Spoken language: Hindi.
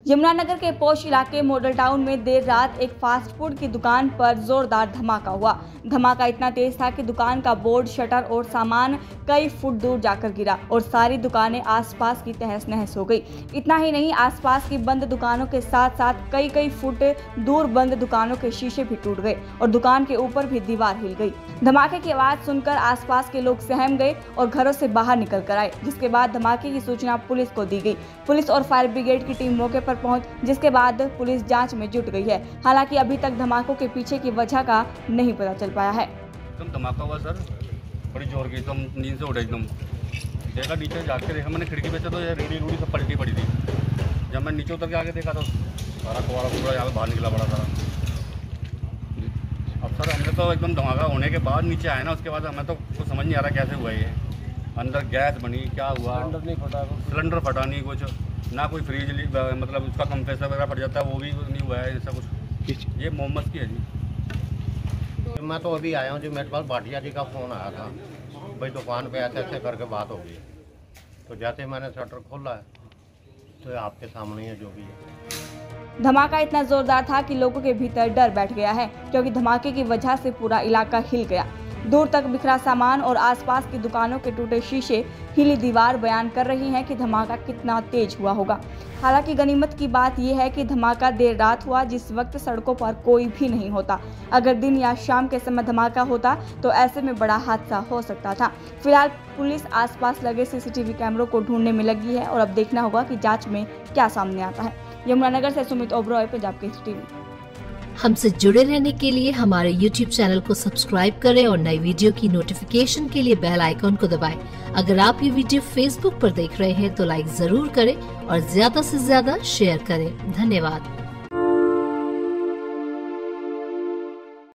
यमुनानगर के पोश इलाके मॉडल टाउन में देर रात एक फास्ट फूड की दुकान पर जोरदार धमाका हुआ। धमाका इतना तेज था कि दुकान का बोर्ड, शटर और सामान कई फुट दूर जाकर गिरा और सारी दुकानें आसपास की तहस नहस हो गई। इतना ही नहीं, आसपास की बंद दुकानों के साथ साथ कई फुट दूर बंद दुकानों के शीशे भी टूट गए और दुकान के ऊपर भी दीवार हिल गई। धमाके की आवाज सुनकर आसपास के लोग सहम गए और घरों से बाहर निकल कर आए, जिसके बाद धमाके की सूचना पुलिस को दी गई। पुलिस और फायर ब्रिगेड की टीम मौके पर पहुंच, जिसके बाद पुलिस जांच में जुट गई है। हालांकि अभी तक धमाकों के पीछे की वजह का नहीं पता चल पाया है। एकदम धमाका हुआ सर, बड़ी जोर की, एकदम नींद से उठे, एकदम देखा, नीचे जाके देखा मैंने खिड़की पे से तो रेडी रूडी सब पलटी पड़ी थी। जब मैं नीचे उतर के आके देखा तो सारा कुआरा पूरा यहाँ पे बाहर निकला पड़ा सारा। अब सर हमने तो एकदम धमाका होने के बाद नीचे आए ना, उसके बाद हमें तो कुछ समझ नहीं आ रहा कैसे हुआ ये। अंदर गैस बनी, क्या हुआ, सिलेंडर फटा नहीं कुछ, ना कोई फ्रिज मतलब उसका कंप्रेसर वगैरह फट जाता है वो भी नहीं हुआ है ऐसा कुछ। ये मोहम्मद की है जी। मैं तो अभी आया हूँ जी, मेरे पास भाटिया जी का फ़ोन आया था, भाई दुकान पे ऐसे ऐसे करके बात हो गई। तो जैसे मैंने शटर खोला है तो आपके सामने है जो भी है। धमाका इतना जोरदार था कि लोगों के भीतर डर बैठ गया है, क्योंकि धमाके की वजह से पूरा इलाका हिल गया। दूर तक बिखरा सामान और आसपास की दुकानों के टूटे शीशे, हिली दीवार बयान कर रही हैं कि धमाका कितना तेज हुआ होगा। हालांकि गनीमत की बात यह है कि धमाका देर रात हुआ, जिस वक्त सड़कों पर कोई भी नहीं होता। अगर दिन या शाम के समय धमाका होता तो ऐसे में बड़ा हादसा हो सकता था। फिलहाल पुलिस आसपास लगे सीसीटीवी कैमरों को ढूंढने में लगी है और अब देखना होगा कि जांच में क्या सामने आता है। यमुनानगर से सुमित ओबरॉय, पंजाब केसरी टीवी। हमसे जुड़े रहने के लिए हमारे YouTube चैनल को सब्सक्राइब करें और नई वीडियो की नोटिफिकेशन के लिए बेल आइकॉन को दबाएं। अगर आप ये वीडियो Facebook पर देख रहे हैं तो लाइक जरूर करें और ज्यादा से ज्यादा शेयर करें। धन्यवाद।